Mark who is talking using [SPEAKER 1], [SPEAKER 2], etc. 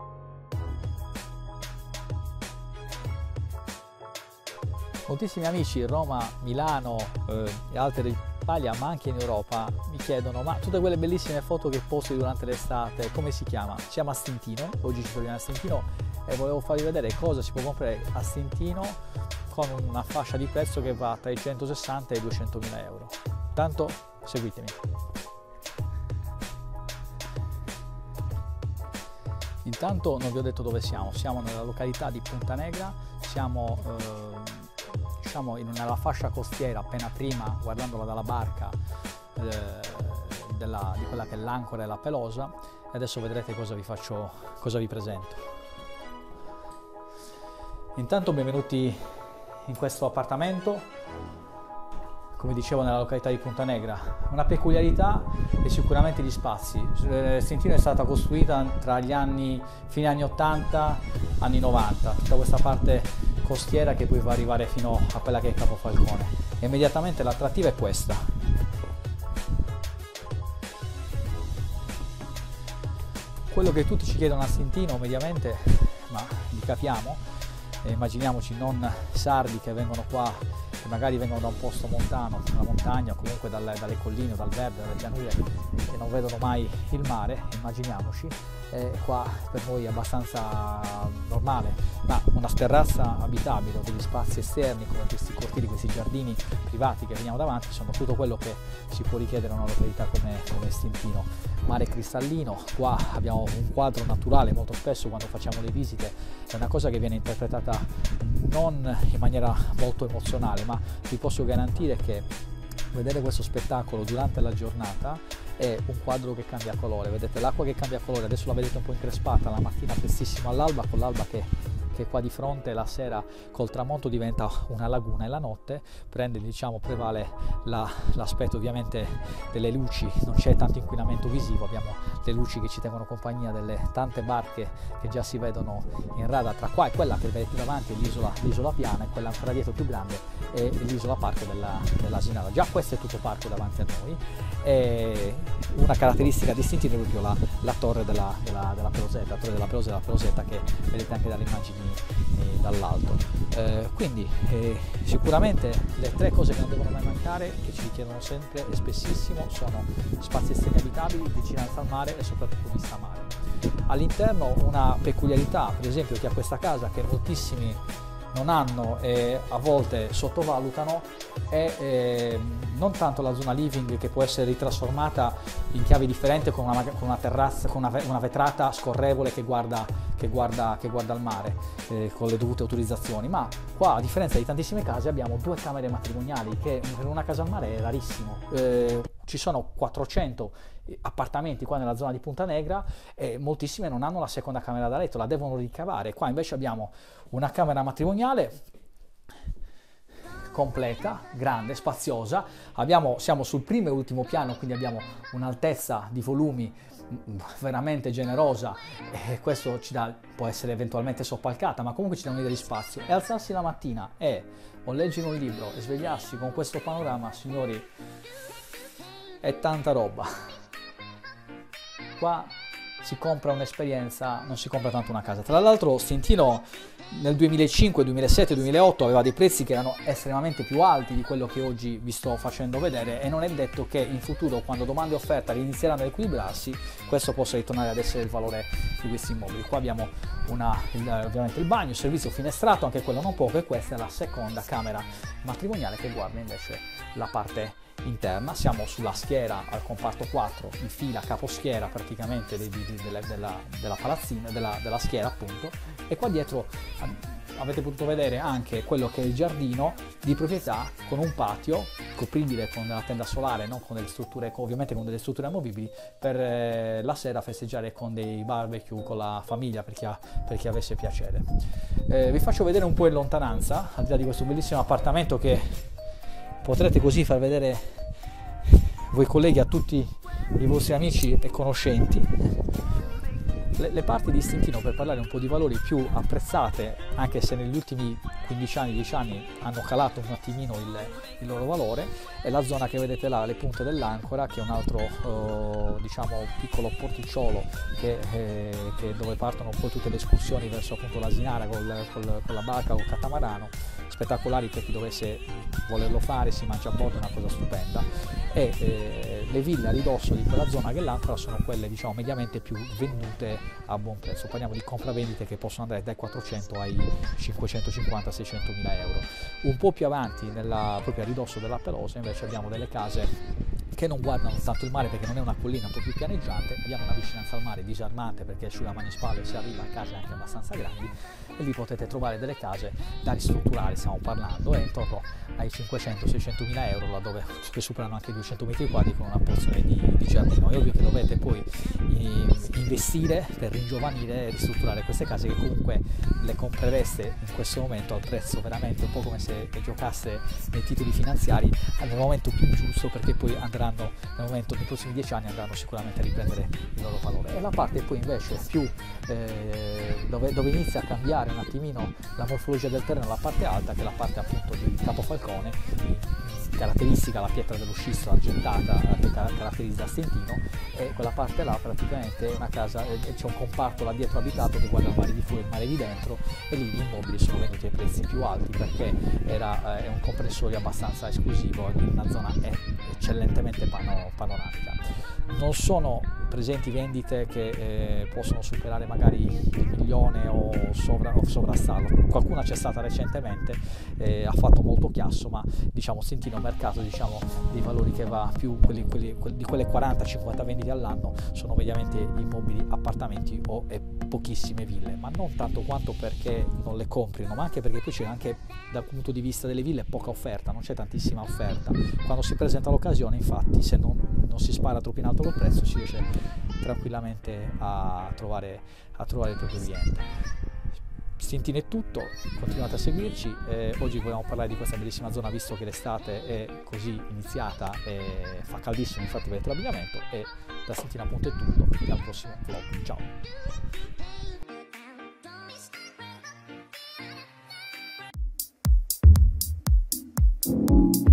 [SPEAKER 1] Moltissimi amici in Roma, Milano e altre regioni d'Italia, ma anche in Europa, mi chiedono: ma tutte quelle bellissime foto che posti durante l'estate, come si chiama? Si chiama Stintino. Oggi ci troviamo a Stintino e volevo farvi vedere cosa si può comprare a Stintino con una fascia di prezzo che va tra i 160 e i 200.000 euro. Tanto seguitemi. Intanto non vi ho detto dove siamo nella località di Punta Negra, siamo diciamo nella fascia costiera, appena prima, guardandola dalla barca, di quella che è l'Ancora e la Pelosa, e adesso vedrete cosa vi presento. Intanto benvenuti in questo appartamento, come dicevo, nella località di Punta Negra. Una peculiarità è sicuramente gli spazi. Stintino è stata costruita tra gli fine anni 80, anni 90, tutta questa parte costiera che poi va a arrivare fino a quella che è Capofalcone. E immediatamente l'attrattiva è questa. Quello che tutti ci chiedono a Stintino mediamente, ma li capiamo, immaginiamoci non sardi che vengono qua, che magari vengono da un posto montano, dalla montagna, o comunque dalle colline, dal verde, dalle pianure, che non vedono mai il mare, immaginiamoci. Qua per noi è abbastanza normale, ma una terrazza abitabile, degli spazi esterni come questi cortili, questi giardini privati che vediamo davanti, sono tutto quello che si può richiedere a una località come Stintino. Mare cristallino, qua abbiamo un quadro naturale, molto spesso quando facciamo le visite è una cosa che viene interpretata non in maniera molto emozionale, ma vi posso garantire che vedere questo spettacolo durante la giornata è un quadro che cambia colore. Vedete l'acqua che cambia colore, adesso la vedete un po' increspata, la mattina prestissimo all'alba, con l'alba che qua di fronte, la sera col tramonto diventa una laguna, e la notte prevale l'aspetto ovviamente delle luci. Non c'è tanto inquinamento visivo, abbiamo le luci che ci tengono compagnia delle tante barche che già si vedono in rada. Tra qua e quella che vedete davanti è l'isola piana, e quella ancora dietro più grande è l'isola parco dell'Asinara. Già questo è tutto parco davanti a noi. E una caratteristica distintiva è proprio la torre della Pelosetta, che vedete anche dalle immagini dall'alto. Quindi sicuramente le tre cose che non devono mai mancare, che ci richiedono sempre e spessissimo, sono spazi esterni abitabili, vicinanza al mare e soprattutto vista a mare. All'interno una peculiarità, per esempio, che ha questa casa, che moltissimi non hanno e a volte sottovalutano, è non tanto la zona living, che può essere ritrasformata in chiave differente con una terrazza, con una vetrata scorrevole che guarda al mare, con le dovute autorizzazioni, ma qua, a differenza di tantissime case, abbiamo 2 camere matrimoniali, che per una casa al mare è rarissimo. Ci sono 400 appartamenti qua nella zona di Punta Negra e moltissime non hanno la seconda camera da letto, la devono ricavare. Qua invece abbiamo una camera matrimoniale completa, grande, spaziosa. Siamo sul primo e ultimo piano, quindi abbiamo un'altezza di volumi veramente generosa, e questo può essere eventualmente soppalcata, ma comunque ci dà un'idea di spazio. E alzarsi la mattina o leggere un libro e svegliarsi con questo panorama, signori, è tanta roba. Qua si compra un'esperienza, non si compra tanto una casa. Tra l'altro Stintino nel 2005, 2007, 2008 aveva dei prezzi che erano estremamente più alti di quello che oggi vi sto facendo vedere, e non è detto che in futuro, quando domanda e offerta inizieranno ad equilibrarsi, questo possa ritornare ad essere il valore di questi immobili. Qua abbiamo ovviamente il bagno, il servizio finestrato, anche quello non poco, e questa è la seconda camera matrimoniale che guarda invece la parte interna. Siamo sulla schiera al comparto 4, in fila caposchiera praticamente della palazzina, della schiera appunto, e qua dietro avete potuto vedere anche quello che è il giardino di proprietà, con un patio copribile con la tenda solare, non con delle strutture, ovviamente con delle strutture amovibili, per la sera festeggiare con dei barbecue con la famiglia, per chi avesse piacere. Vi faccio vedere un po' in lontananza, al di là di questo bellissimo appartamento, che potrete così far vedere voi colleghi a tutti i vostri amici e conoscenti. Le parti di Stintino, per parlare un po' di valori più apprezzate, anche se negli ultimi 15 anni, 10 anni hanno calato un attimino il loro valore, è la zona che vedete là, le punte dell'Ancora, che è un altro diciamo piccolo porticciolo dove partono poi tutte le escursioni verso appunto l'Asinara con la barca o il catamarano, spettacolari per chi dovesse volerlo fare, si mangia a bordo, è una cosa stupenda. E le ville a ridosso di quella zona che è l'Ancora sono quelle diciamo mediamente più vendute a buon prezzo, parliamo di compravendite che possono andare dai 400 ai 550-600 mila euro. Un po' più avanti, proprio a ridosso della Pelosa, invece abbiamo delle case che non guardano tanto il mare perché non è una collina, un po' più pianeggiante, abbiamo una vicinanza al mare disarmante perché sulla Manispalle si arriva a case anche abbastanza grandi, e lì potete trovare delle case da ristrutturare, stiamo parlando, intorno ai 500-600 mila euro, laddove che superano anche 200 metri quadri con una porzione di giardino. È ovvio che dovete poi investire per ringiovanire e ristrutturare queste case, che comunque le comprereste in questo momento al prezzo veramente un po' come se giocaste nei titoli finanziari, nel momento più giusto, perché poi andranno nei prossimi 10 anni andranno sicuramente a riprendere il loro valore. E la parte poi invece più dove inizia a cambiare un attimino la morfologia del terreno, la parte alta, che è la parte appunto di Capofalcone, caratteristica la pietra dello scisto argentata che caratterizza Stintino, e quella parte là praticamente è una casa, c'è un comparto là dietro abitato che guarda il mare di fuori e il mare di dentro, e lì gli immobili sono venuti ai prezzi più alti perché è un comprensorio abbastanza esclusivo in una zona eccellentemente panoramica. Non sono presenti vendite che possono superare magari il milione o sovrastarlo. Qualcuna c'è stata recentemente, ha fatto molto chiasso, ma diciamo Stintino è un mercato diciamo di valori che va più di quelle 40-50 vendite all'anno sono mediamente immobili, appartamenti o pochissime ville, ma non tanto quanto perché non le comprino, ma anche perché poi c'è anche dal punto di vista delle ville poca offerta, non c'è tantissima offerta. Quando si presenta l'occasione, infatti, se non si spara troppo in alto col prezzo, si riesce tranquillamente a trovare il proprio cliente. Stintino è tutto, continuate a seguirci. Oggi vogliamo parlare di questa bellissima zona, visto che l'estate è così iniziata e fa caldissimo, infatti vedete l'abbigliamento. E da Stintino appunto è tutto, e al prossimo vlog, ciao!